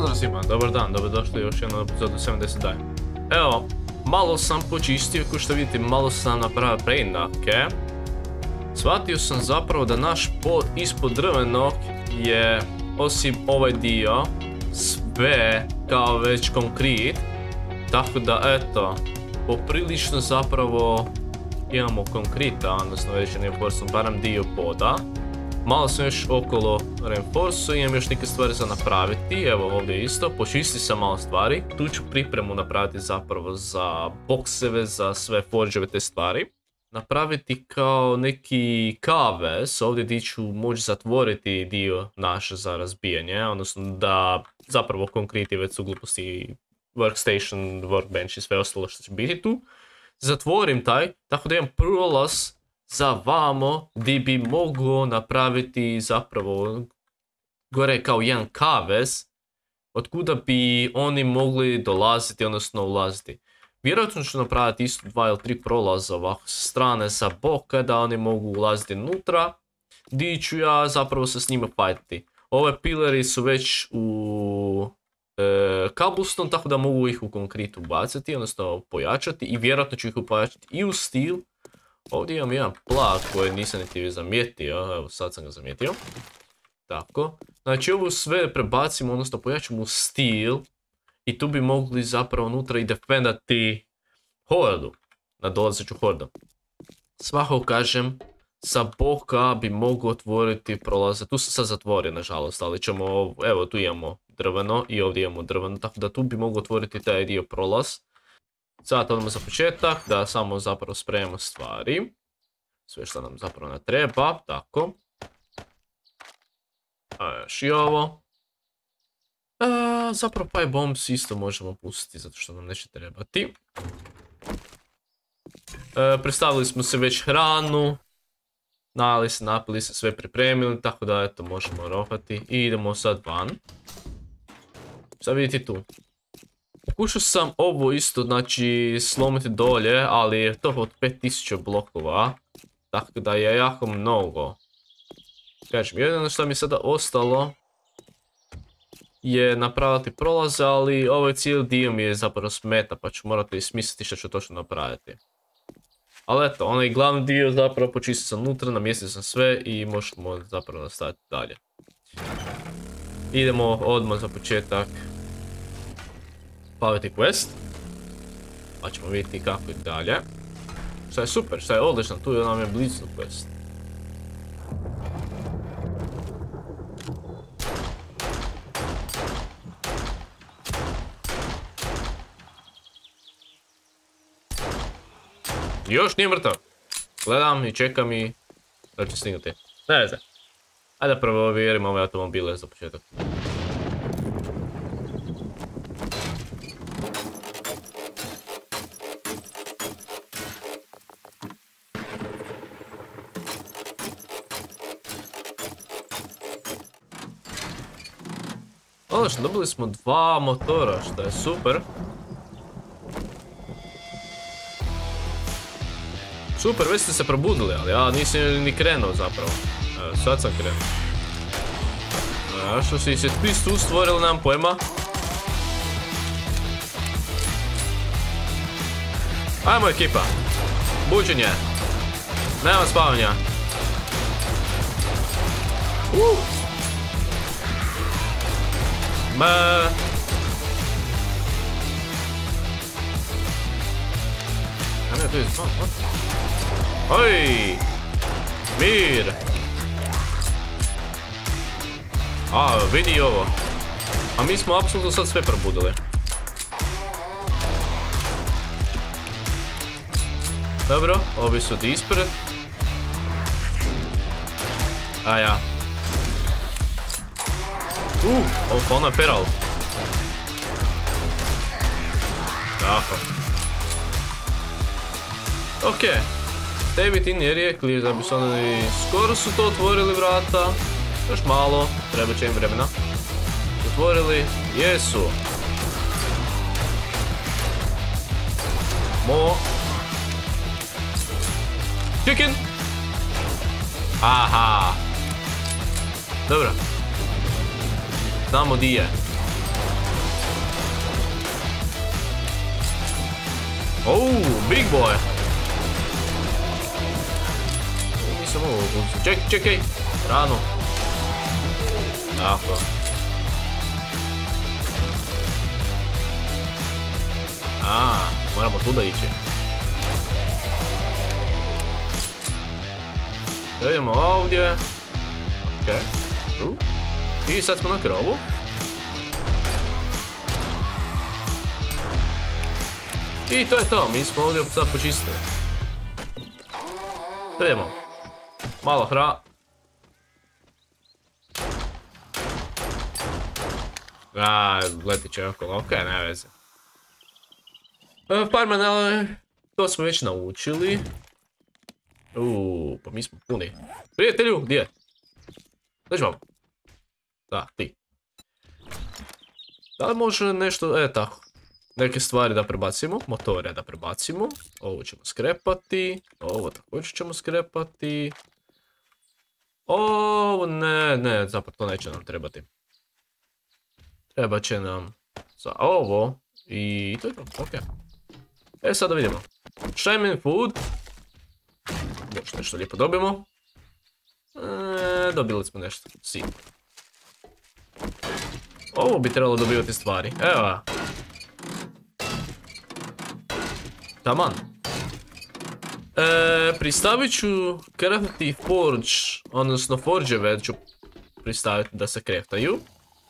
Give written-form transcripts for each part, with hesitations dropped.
Pozdrav svima, dobar dan, dobrodošli u još jednu epizodu 70 dana. Evo, malo sam počistio, kao što vidite, malo sam napravio preinake. Shvatio sam zapravo da naš pod ispod drvenog je, osim ovaj dio, sve kao već konkret. Tako da, eto, poprilično zapravo imamo konkreta, odnosno već reinforcement, barem dio poda. Malo sam još okolo reinforcu, imam još neke stvari za napraviti, evo ovdje isto, počisti sam malo stvari. Tu ću pripremu napraviti zapravo za bokseve, za sve forđeve te stvari. Napraviti kao neki kavez, ovdje gdje ću moći zatvoriti dio naše za razbijanje, odnosno da zapravo konkreti već su gluposti workstation, workbench i sve ostalo što će biti tu. Zatvorim taj, tako da imam prolaz za vamo gdje bi mogao napraviti zapravo gore kao jedan kavez od kuda bi oni mogli dolaziti, odnosno ulaziti. Vjerojatno ću napraviti isto 2 ili 3 prolaza ovako sa strane sa boka da oni mogu ulaziti unutra, gdje ću ja zapravo se s njima fajtiti. Ove pileri su već u cobblestone, tako da mogu ih u konkretu baciti, odnosno pojačati i vjerojatno ću ih pojačati i u steel. Ovdje imam jedan plag koji nisam niti zamijetio, evo sad sam ga zamijetio. Tako, znači ovo sve prebacimo, odnosno pojačamo u steel i tu bi mogli zapravo unutra i defendati hordu, nadolazeću hordu. Svako kažem, sa boka bi mogu otvoriti prolaze, tu se sad zatvori nažalost, ali ćemo, evo tu imamo drveno i ovdje imamo drveno, tako da tu bi mogu otvoriti taj dio prolaz. Sad odmah za početak da samo zapravo spremimo stvari. Sve što nam zapravo ne treba, tako. A još i ovo. Zapravo pipe bombs isto možemo pustiti zato što nam neće trebati. Predstavili smo se već hranu. Najeli se, napili se, sve pripremili, tako da eto možemo rofati. I idemo sad van. Sad vidite tu. Pokušao sam ovo isto, znači, slomiti dolje, ali je to od 5000 blokova. Tako da je jako mnogo. Kažem, jedino što mi je sada ostalo je napraviti prolaze, ali ovaj cijeli dio mi je zapravo smeta, pa ću morati smisliti što ću točno napraviti. Ali eto, onaj glavni dio zapravo počistio sam unutra, namjestio sam sve i možemo zapravo nastaviti dalje. Idemo odmah za početak paviti quest, pa ćemo vidjeti kako je dalje. Šta je super, šta je odlično, tu nam je blizu quest. Još nije mrtav. Gledam i čekam i da će stignuti. Ne znam. Ajde prvo ovjerimo ove automobile za početak. Odlično, dobili smo 2 motora, što je super. Super, već ste se probudili, ali ja nisam ni krenuo zapravo. Evo, sad sam krenuo. Što si se twist tu stvorili, nemam pojma. Ajmo ekipa. Buđenje. Nema spavanja. Oj! Mir! Vidi ovo. A mi smo apsolutno sad sve probudili. Dobro, ovi su ispred. A ja. Ovo ono je peral. Tako. Okej. David in jer je clear da bi se oni skoro su to otvorili vrata. Još malo, treba će im vremena. Otvorili, jesu. Chicken! Aha! Dobro. Znamo di je. Big boy. Nisam ovo uzeti. Čekaj. Rano. Tako. Moramo tuda ići. Idemo ovdje. Okej. I sad smo na krovu. I to je to, mi smo ovdje sad počistili. Idemo. Malo letit će okolo, okej, ne veze. Fireman, ali to smo već naučili. Pa mi smo puni. Prijatelju, gdje je? Dođi vam. Da, ti. Da li može nešto, tako. Neke stvari da prebacimo, motore da prebacimo. Ovo ćemo skrepati. Ovo također ćemo skrepati. Ovo, ne, zapravo to neće nam trebati. Treba će nam za ovo i to je to, okej. Sada vidimo. Shaman food. Još nešto lijepo dobijemo. Dobili smo nešto, sigurno. Ovo bi trebalo dobivati stvari, evo. Taman. Pristavit ću craftati forge, odnosno forđeve ću pristaviti da se kreftaju.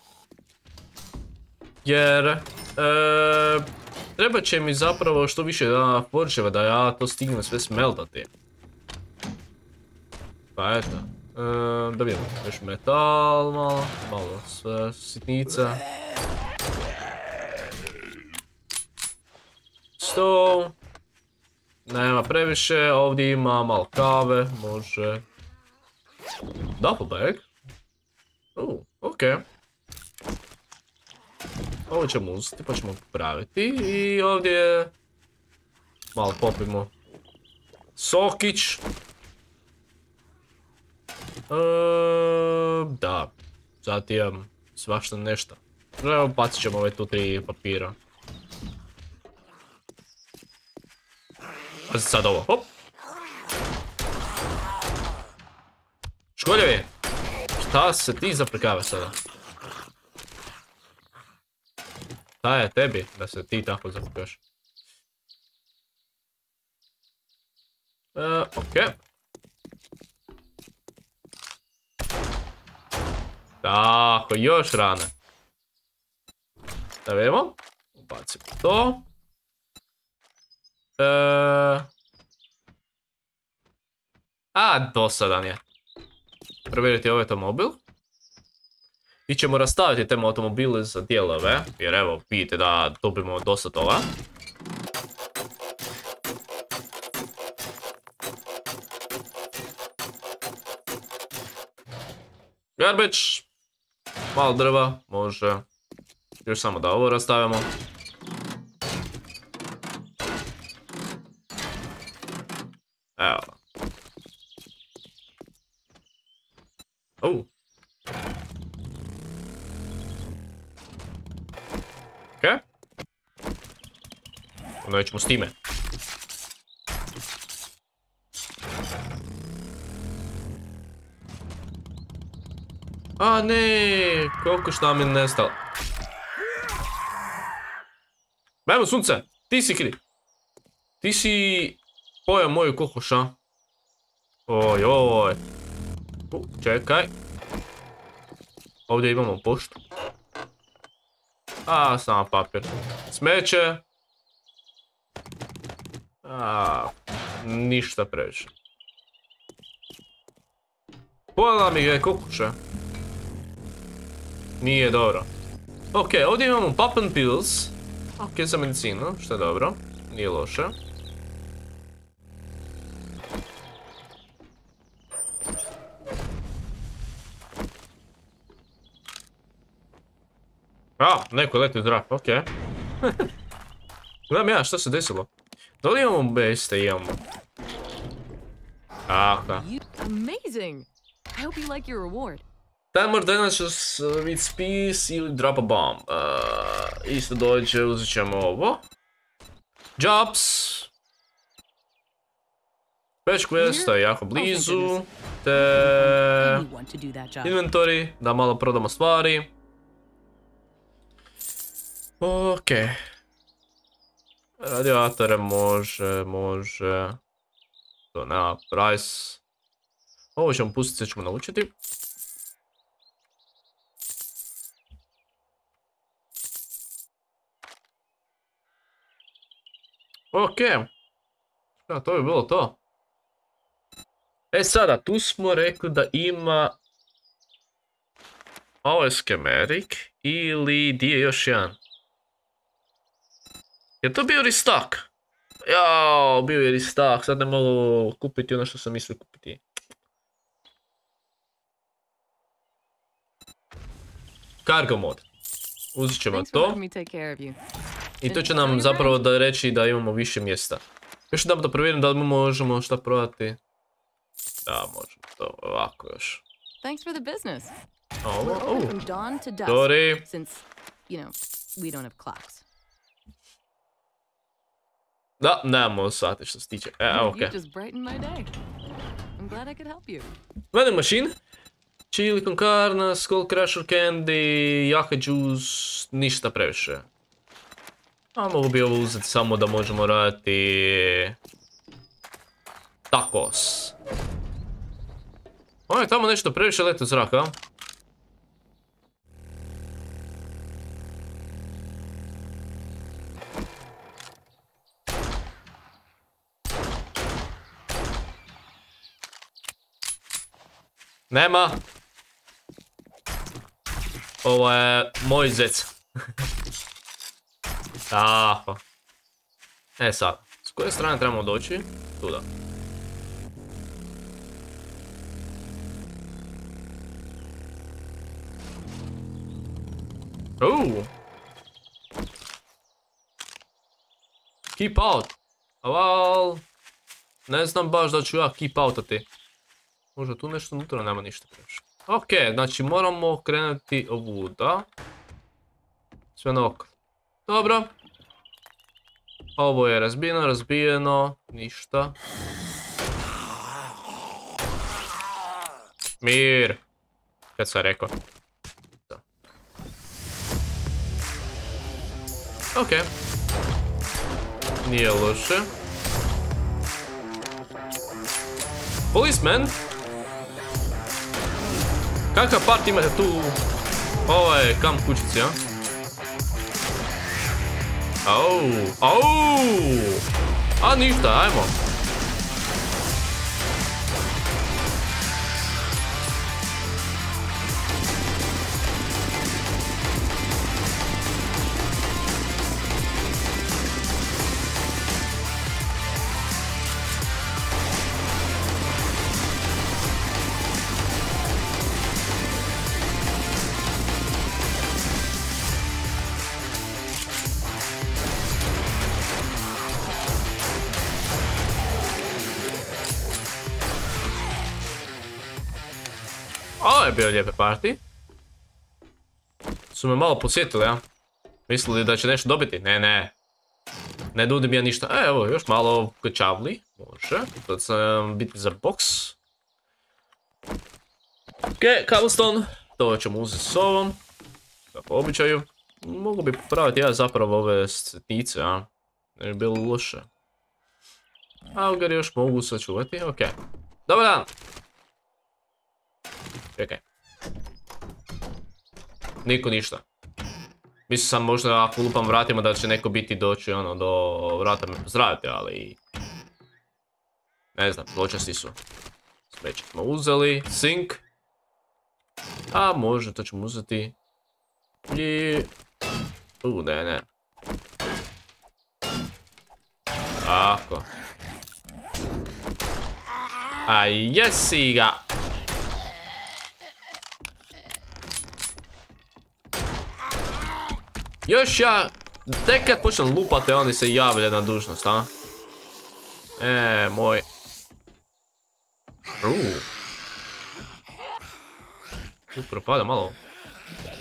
Jer treba će mi zapravo što više forđeva da ja to stignem sve smeltati. Pa eto. Da vidimo, još metal malo sve sitnica. Sto. Nema previše, ovdje ima malo kave, može. Duffel bag. Okej. Ovo ćemo uzeti pa ćemo popraviti i ovdje malo popimo sokić. Da, zatim svašta nešto. Evo bacit ćemo ove tu 3 papira. Pazi sad ovo, hop. Školjevi, šta se ti zaprikava sada? Šta je tebi da se ti tako zaprikaš? Okej. Tako, još rane. Da vidimo. Ubacimo to. Dosadan je. Provjeriti ovaj automobil. I ćemo rastaviti te automobile za dijelove. Jer evo, vidite da dobimo dosta toga. Garbage. Malo drva, može. Još samo da ovo rastavimo. Evo. Okej. Onda ćemo s time. Ne, koliko šta mi je nestalo. Ajmo sunce, ti si kriv. Ti si pojeo moju kokoša. Ojoj. Čekaj. Ovdje imamo poštu. Samo papir. Smeće. Ništa previše. Pojela mi ga je kokoša. Nije dobro. Ok, ovdje imamo pop and pills. Ok, za medicinu, što je dobro. Nije loše. Neko leti zrak, ok. Gledam ja, što se desilo? Da li imamo beste, imamo? Amazing! I hope you like your reward. Timer damages with space ili drop a bomb. Isto dođe, uzet ćemo ovo. Jobs. Fetch quest je jako blizu. Te... Anyone to do that job. Inventory, da malo prodamo stvari. Ok. Radiatore može. To nema price. Ovo ćemo pustiti, sve ćemo naučiti. Ok. Ja, to bi bilo to. E sada, tu smo rekli da ima... Ovo je schematic ili di je još jedan? Je to bio restock? Jao, bio je restock, sad ne mogu kupiti ono što sam mislio kupiti. Cargo mod. Uzet ćemo Thanks for to. letting me take care of you. I to će nam zapravo da reći da imamo više mjesta. Još jedan da provjerim da li možemo šta prodati. Da, možemo to ovako još. Thanks for the business. Ovo, We're open from dawn to dusk. sorry. Since, we don't have clocks. Da, nemamo sati što se tiče. You Okej. just brightened my day. I'm glad I could help you. Vending machine. Chili con carne, skull crusher candy, jaka juice, ništa previše. A mogu bi ovo uzeti samo da možemo raditi... Tacos. Ovo je tamo nešto previše leti u zrak, a? Nema. Ovo je moj zec. Tako. E sad, s koje strane trebamo doći? Tuda. Keep out. Well, ne znam baš da ću ja keep outati. Možda tu nešto unutra nema ništa previše. Ok, znači moramo krenuti ovuda. Sve naokolo. Dobro. Ovo je razbijeno, ništa. Mir. Kad sam rekao. Da. Ok. Nije loše. Policeman. Kakav part imate tu? Ovo je kamp kućici, a? A ništa, ajmo. Ovo je bio lijepe party. Su me malo podsjetili, ja? Mislili da će nešto dobiti? Ne. Ne nudim ja ništa. Evo, još malo kačavli. Može. Sad sam biti za box. Ok, cobblestone. To ćemo uzeti s ovom. Kako običaju. Mogu bi popraviti ja zapravo ove sitnice, a? Ne bi bilo loše. Algar još mogu sačuvati, ok. Dobar dan! Čekaj. Niko ništa. Mislim sam možda ako lupam vratima da će neko biti doći ono do vrata me pozdraviti, ali... Ne znam, zločasti su. Smeće smo uzeli, sink. A može, to ćemo uzeti. I... ne. Tako. A jesi ga! Još ja, tek kad počnem lupati, oni se javlja na dužnost, a? Moj. Tu propada malo.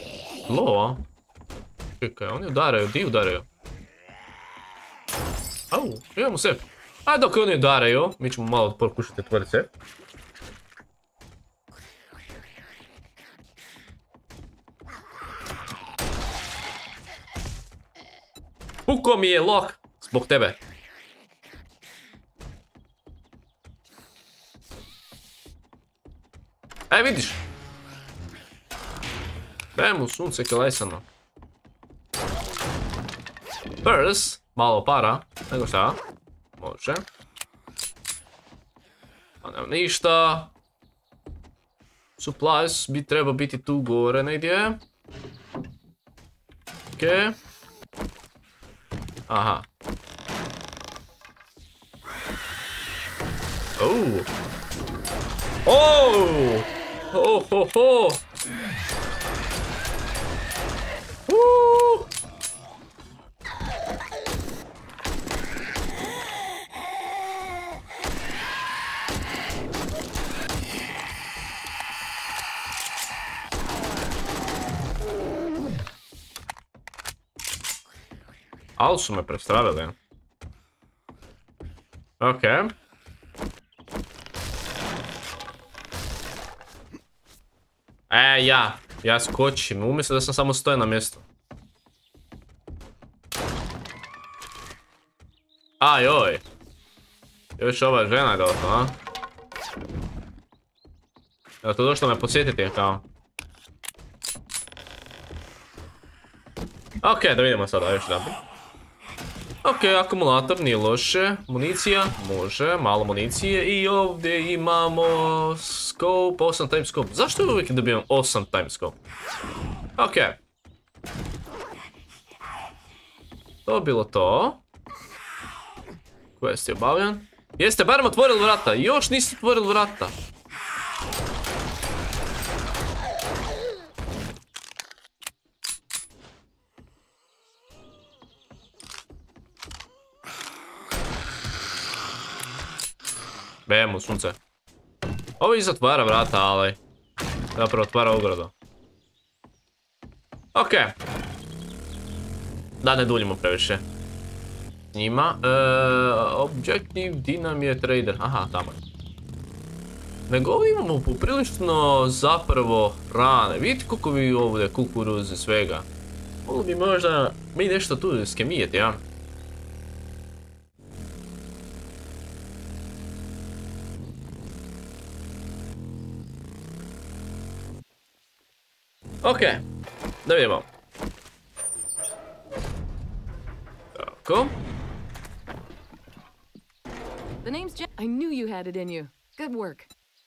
Zlo, a? Čekaj, oni udaraju, di udaraju? Au, imamo sef. A dok oni udaraju, mi ćemo malo pokušati otvoriti sef. Puko mi je lok zbog tebe. Vidiš. Daj mu sunce kelesano. Purse, malo para, nego šta? Može. A nema ništa. Supplies bi treba biti tu gore negdje. Okej. Aha. Oh. Oh! Ho ho ho! Ali su me prestravili. Okej. Ja skočim, umjesto da sam samo stojen na mjestu. Ajoj. Još ova žena je došla, a? Evo to došlo me podsjetiti, kao. Okej, da vidimo sada još da bi. Okej, akumulator, nije loše. Municija, može, malo municije. I ovdje imamo scope, 8 time scope. Zašto uvijek dobijem 8 time scope? Okej. To je bilo to. Quest je obavljan. Jeste barem otvorili vrata, još niste otvorili vrata. Bemo, sunce. Ovo i zatvara vrata, ali zapravo otvara ogradu. Okej. Da ne duljimo previše. Njima. Objective, di nam je trader? Aha, tamo je. Nego imamo poprilično zapravo hrane. Vidite koliko vi ovdje kukuruze svega. Mogli bi možda mi nešto tu skemijeti, ja? Okej, da vidimo. Tako. The name's Jen. I knew you had it in you. Good work.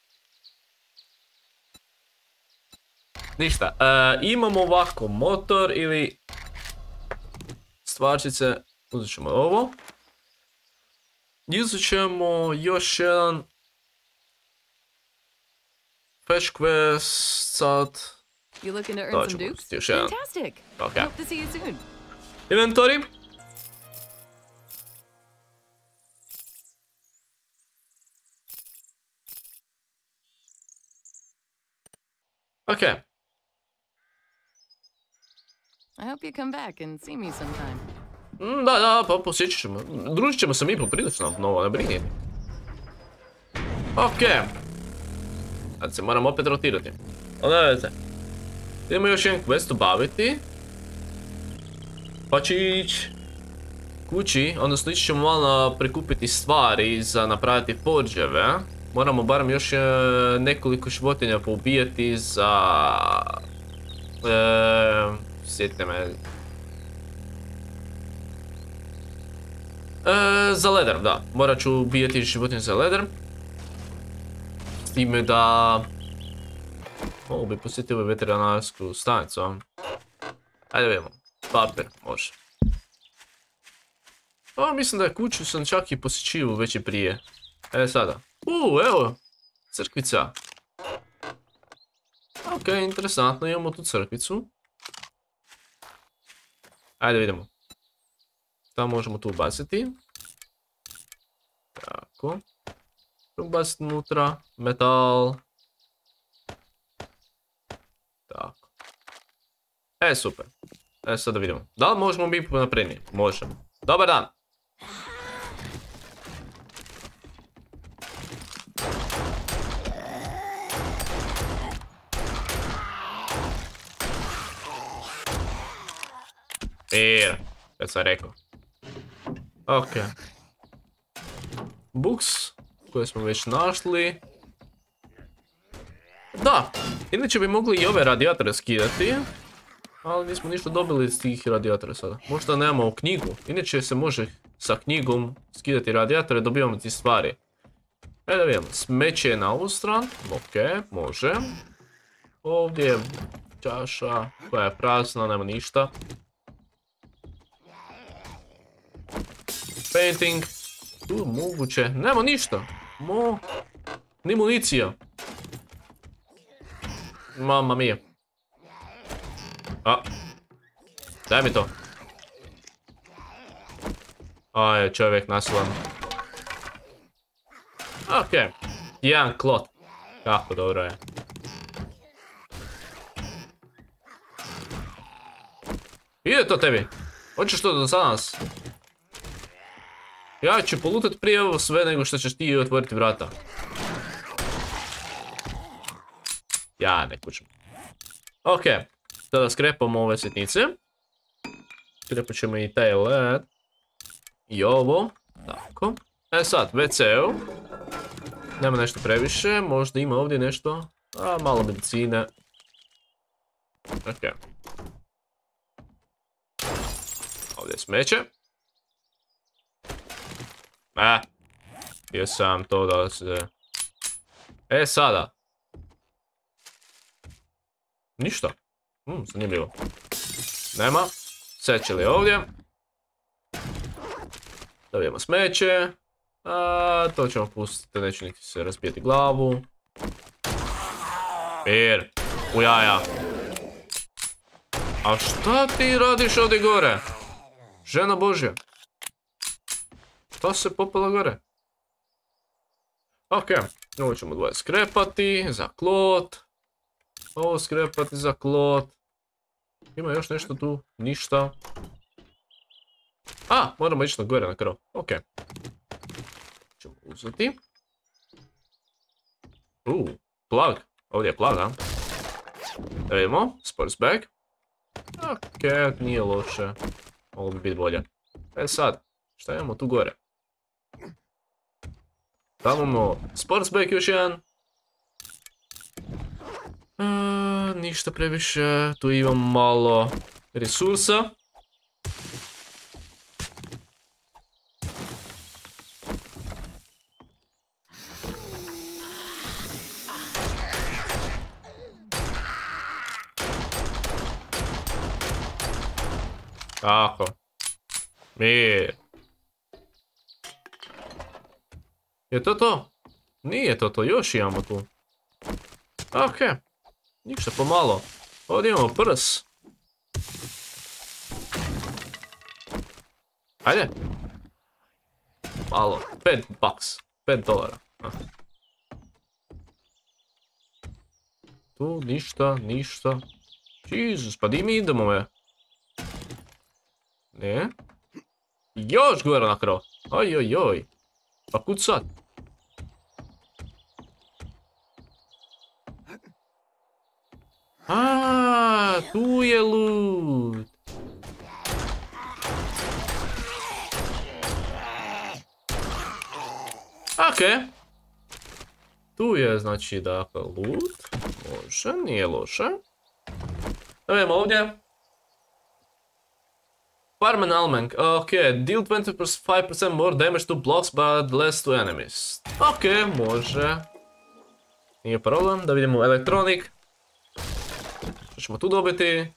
Ništa, imamo ovako motor ili stvarčice, uzet ćemo ovo. Uzet ćemo još jedan fetch quest sad. You looking to earn some dukes? Fantastic. Okay. Hope to see you soon. Inventory. Okay. I hope you come back and see me sometime. Da, pa posjećat ćemo. Družit ćemo se mi poprilično novo, ne brini. Okej. Sad se moram opet rotirati. Onda veze. Idemo još jedan quest obaviti. Pa će ići kući, odnosno ići ćemo malo prikupiti stvari za napraviti forđeve. Moramo barem još nekoliko životinja poubijati za... sjetite me... za leder, da. Morat ću ubijati životinje za leder. S time da... Mogu bi posjetiti ovu veterinarsku stanicu. Ajde vidimo. Papir, može. Mislim da je kuću sam čak i posjećivao već i prije. Sada. Evo. Crkvica. Ok, interesantno. Imamo tu crkvicu. Ajde vidimo. Šta možemo tu ubaciti? Tako. Ubaciti unutra. Metal. Tako. Super. Sad da vidimo. Da li možemo biti napredniji? Možemo. Dobar dan. Kad sam rekao. Ok. Books koje smo već našli. Da, inače bi mogli i ove radijatore skidati. Ali nismo ništa dobili iz tih radijatora sada. Možda nemamo knjigu. Inače se može sa knjigom skidati radijatore, dobivamo ti stvari. Da vidimo, smeće je na ovu stranu. Ok, može. Ovdje je čaša koja je prazna, nema ništa. Painting. Tu moguće, nema ništa. Ni municija. Mamma mia. Daj mi to. Aj, čovjek nasilan. Ok. Jedan klot. Kako dobro je. Ide to tebi. Hoćeš to za nas? Ja ću polutati prije ovo sve nego što ćeš ti otvoriti vrata. Ja ne kućem. Ok. Sada skrepamo ove sitnice. Skrepat ćemo i taj led. I ovo. Tako. Sad, WC-u. Nema nešto previše. Možda ima ovdje nešto. Malo medicine. Ok. Ovdje je smeće. Htio sam to da se... Sada. Ništa. Zanimljivo. Nema. Sečeli ovdje. Dobijemo smeće. To ćemo pustiti, neće niti se razbijeti glavu. U jaja. A šta ti radiš ovdje gore? Žena Božja. Šta se popela gore? Ok, ovo ćemo dvoje skrepati za klot. Ovo skrepati za klot. Ima još nešto tu? Ništa. Moramo ići na gore na krov. Ok. Ćemo uzeti. Plug. Ovdje je plug, Da vidimo. Sports bag. Ok, nije loše. Ovo bi biti bolje. Sad. Šta imamo tu gore? Tamo imamo sports bag još jedan. Ništa previše. Tu imamo malo resursa. Tako. Mir. Je to to? Nije to to, još imamo tu. Ok. Ništa pomalo. Ovdje imamo prs. Ajde. Malo. $5. $5. Tu ništa, ništa. Jesus, pa di mi idemo me? Ne? Još gore na krov. Oj. Pa kud sad? Tu je loot. Ok. Tu je, znači, dakle, loot. Može, nije loše. Da vidimo ovdje. Farman Almang. Ok, deal 25% more damage to blocks but less to enemies. Ok, može. Nije problem, da vidimo Electronic. Što ćemo tu dobiti?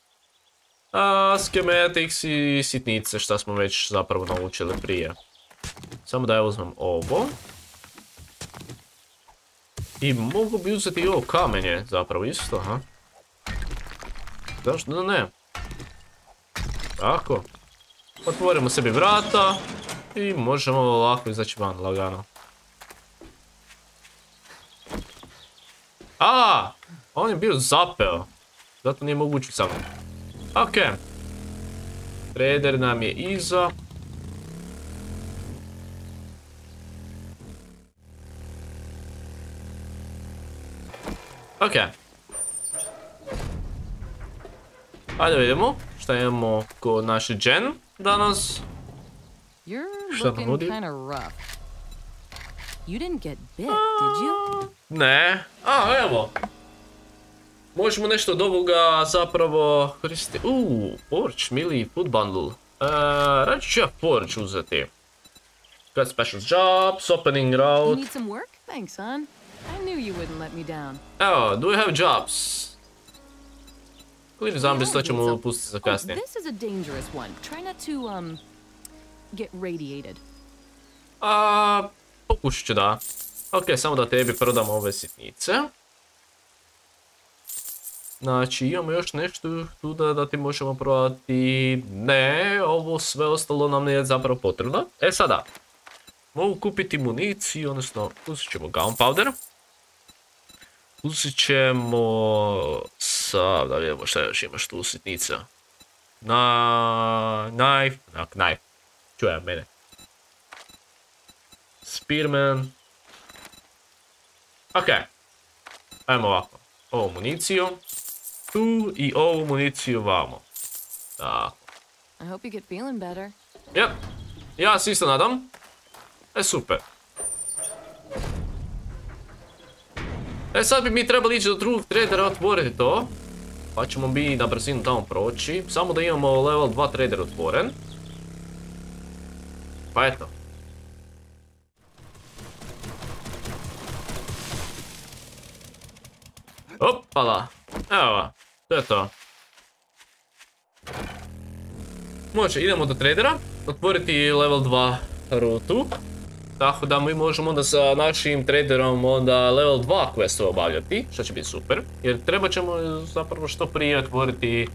Schematics i sitnice, šta smo već zapravo naučili prije. Samo da ja uzmem ovo. I mogu bi uzeti i ovo kamenje, zapravo isto, Zašto da ne? Tako. Otvorimo sebi vrata. I možemo lako izaći van, lagano. On je bio zapeo. Zato nije moguće samo. Ok. Trader nam je iza. Ok. Ajde vidimo Šta imamo kod naše Jen danas? You're Šta nam looking nudi? kind of rough. You didn't get bit, did you? Ne. Evo. Možemo nešto od ovoga zapravo koristiti. Forge, Melee, Food Bundle. Radit ću ja Forge uzeti. Got special jobs, opening You route. need some work? Thanks, son. I knew you wouldn't let me down. Evo, do we have jobs? Clear zombies, to ćemo pustiti za Oh, kasnije. this is a dangerous one. Try not to, get radiated. Pokušat ću da. Ok, samo da tebi prodamo ove sitnice. Znači, imamo još nešto tu da ti možemo prodati. Ne, ovo sve ostalo nam je zapravo potrebno. Sada. Mogu kupiti municiju, odnosno uzet ćemo gunpowder. Uzet ćemo... Da vidimo šta još imaš tu sitnica. Knife. Čujem mene. Spearman. Ok. Ajmo ovako. Ovu municiju. Tu i ovu municiju vamo. Tako. I hope you get feeling better. Yep. Ja se isto nadam. Super. Sad bi mi trebali ići do drugog tradera otvoriti to. Pa ćemo mi na brzinu tamo proći. Samo da imamo level 2 trader otvoren. Pa eto. Opala. Evo, to je to. Može, idemo do tradera. Otvoriti level 2 rutu. Tako da mi možemo onda sa našim traderom onda level 2 questove obavljati, što će biti super. Jer treba ćemo zapravo što prije otvoriti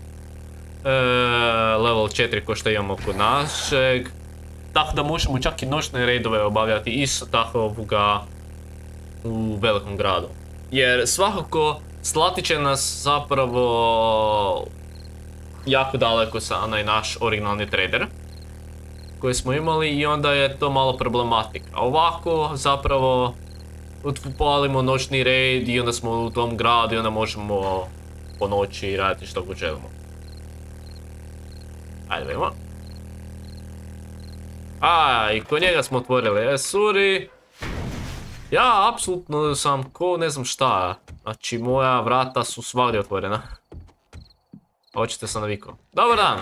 level 4 ko što imamo kod našeg. Tako da možemo čak i noćne raidove obavljati isto tako ovoga u velikom gradu. Jer svakako slati će nas zapravo jako daleko sa onaj naš originalni trader koji smo imali i onda je to malo problematika. Ovako zapravo upalimo noćni raid i onda smo u tom gradu i onda možemo po noći raditi što god želimo. Ajde vidimo. I kod njega smo otvorili suri. Ja apsolutno sam ko ne znam šta. Znači moja vrata su svagdje otvorena. Očito sam navikao. Dobar dan.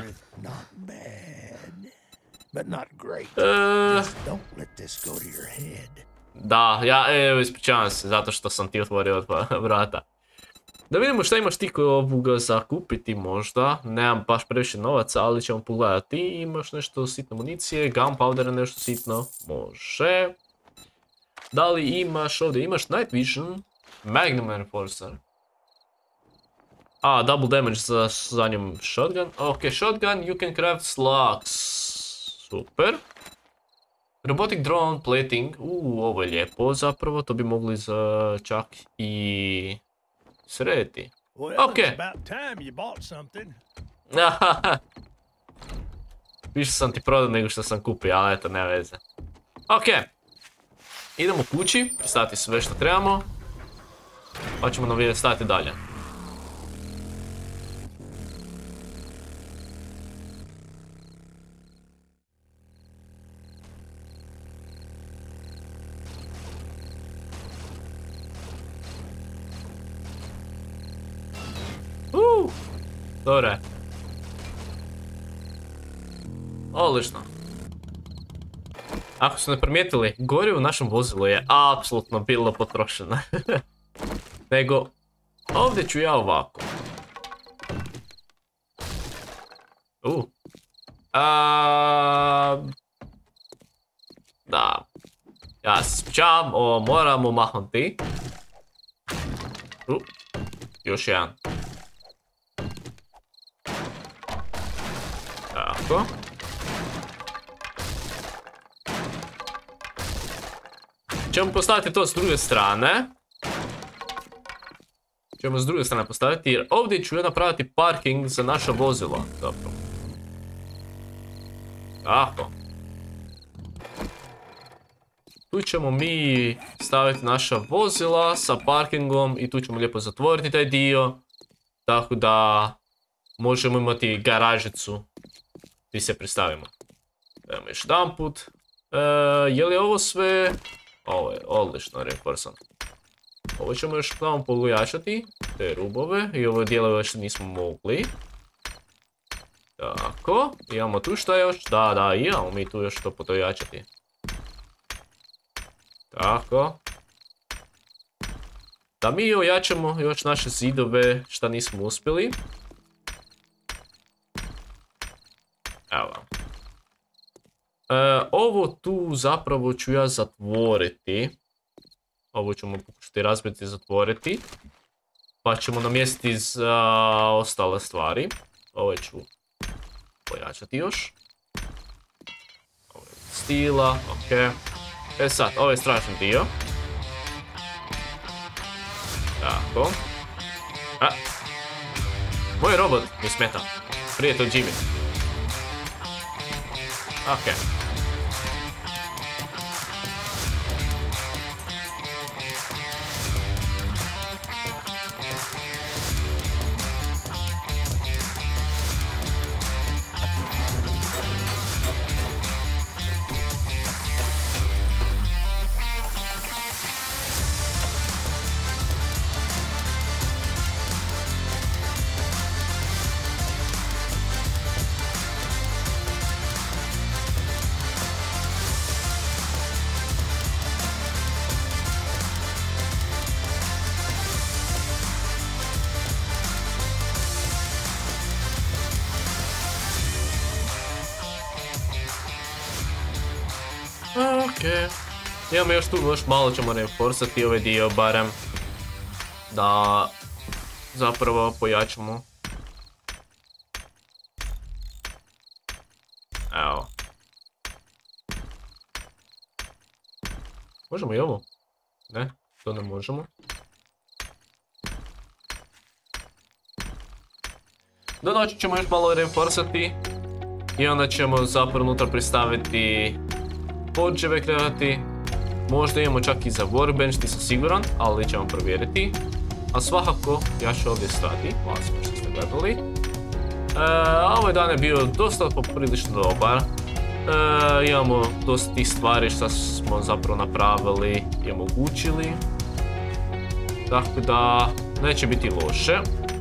Da, ja ispričavam se zato što sam ti otvorio vrata. Da vidimo šta imaš ti ovoga za kupiti možda. Nemam baš previše novaca, ali ćemo pogledati. Imaš nešto sitno municije, gunpowder nešto sitno. Može. Da li imaš ovdje? Imaš night vision, magnum enforcer. Double damage za zadnjom shotgun. Ok, shotgun, you can craft slugs. Super. Robotic drone plating. Ovo je lijepo zapravo, to bi mogli čak i srediti. Ok. Više sam ti prodao nego što sam kupio, ali eto, nema veze. Ok. Idemo kući, staviti sve što trebamo. Pa ćemo nastaviti dalje. Dobro je. Odlično. Ako su ne primijetili, gorivo u našem vozilu je apsolutno bilo potrošeno. Nego, ovdje ću ja ovako. Da. Ja se ispričavam, ovo moramo mahnuti. Još jedan. Tako. Ćemo postaviti to s druge strane. Ćemo s druge strane postaviti jer ovdje ću ja napraviti parking za naše vozilo. Dobro. Tako. Tu ćemo mi staviti naša vozila sa parkingom i tu ćemo lijepo zatvoriti taj dio. Tako da možemo imati garažicu gdje se predstavimo. Evo još jedan put. Je li ovo sve? Ovo je odlično reinforcano. Ovo ćemo još tamo pojačati, te rubove, i ove dijelove još nismo mogli. Tako, imamo tu šta još? Da, imamo mi tu još to pojačati. Tako. Da mi ojačamo još naše zidove šta nismo uspjeli. Evo. Ovo tu zapravo ću ja zatvoriti. Ovo ćemo pokušati razbiti i zatvoriti. Pa ćemo namjestiti za ostale stvari. Ovo ću pojačati još. Ovo je stila, ok. Sad, ovo je strašni dio. Tako. Moj robot mi smeta. Prije to Jimmy. Ok. Ok. Imamo još tu, još malo ćemo reinforcati ovaj dio barem. Da zapravo pojačamo. Evo. Možemo i ovo? Ne, to ne možemo. Do noći ćemo još malo reinforcati. I onda ćemo zapravo unutra pristaviti podževe kreati. Možda imamo čak i za workbench, nisam siguran, ali ćemo provjeriti. A svakako, ja ću ovdje stati, hvala svima što ste gledali. Ovaj dan je bio dosta poprilično dobar. Imamo dosta tih stvari što smo zapravo napravili i omogućili. Tako da, neće biti loše.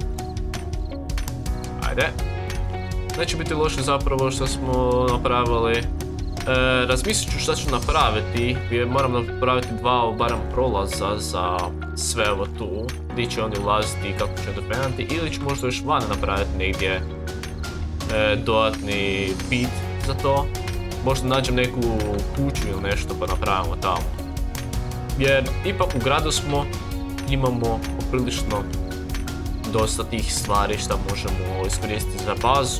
Ajde. Neće biti loše zapravo što smo napravili. Razmislit ću šta ću napraviti, jer moram napraviti dva barem prolaza za sve ovo tu, gdje će oni ulaziti i kako će defendati, ili ću možda još van napraviti negdje dodatni bit za to. Možda nađem neku kuću ili nešto pa napravimo tamo. Jer ipak u gradu smo, imamo poprilično dosta tih stvari što možemo iskoristiti za bazu.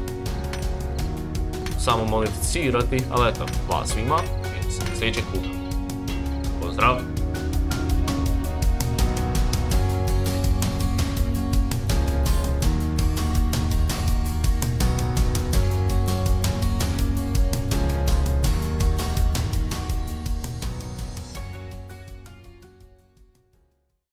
Samo modificirati, ali eto, hvala svima i sljedećeg puta. Pozdrav!